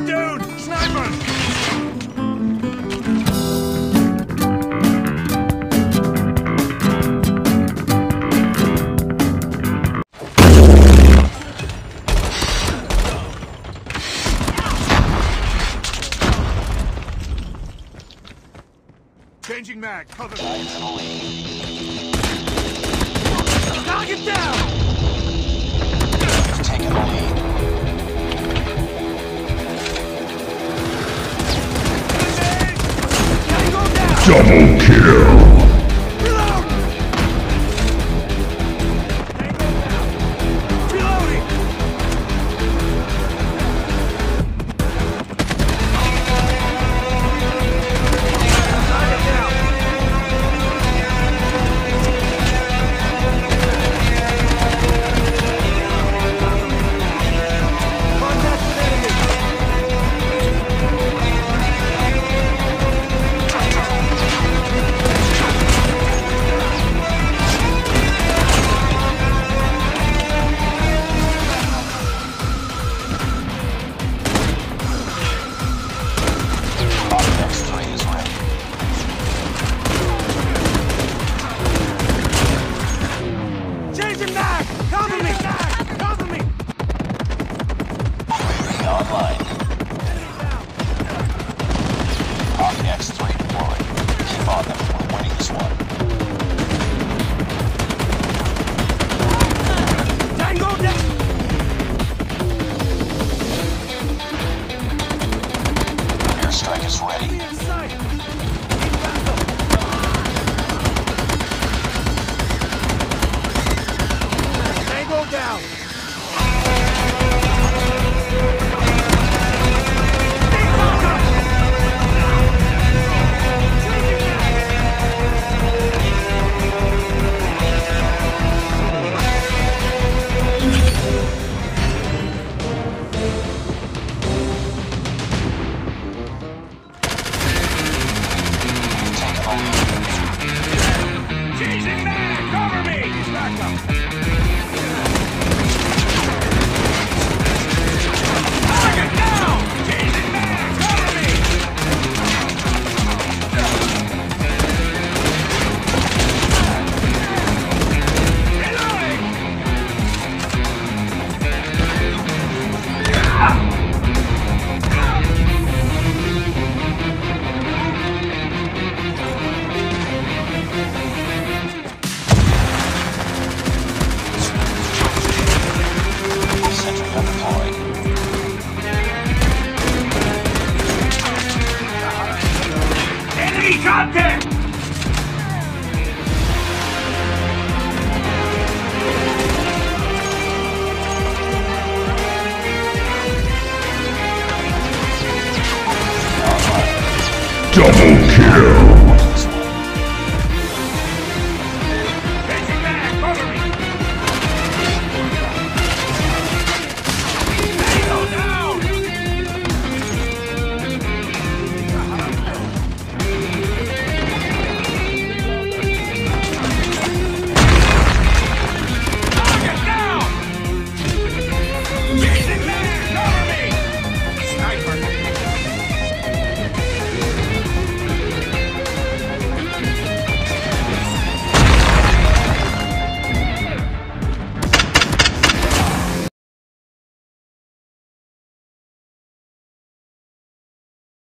dude! Sniper! Changing mag, cover me. Knock it down! You've taken the lead. Double kill! Reload! Reloading! Changing mag! Cover me! Cover me! Online. Copy X3 deployed. Keep on them. We're winning this one. Tango down! Airstrike is ready. In sight! Tango down! Changing mag! Cover me! He's back up! Target down!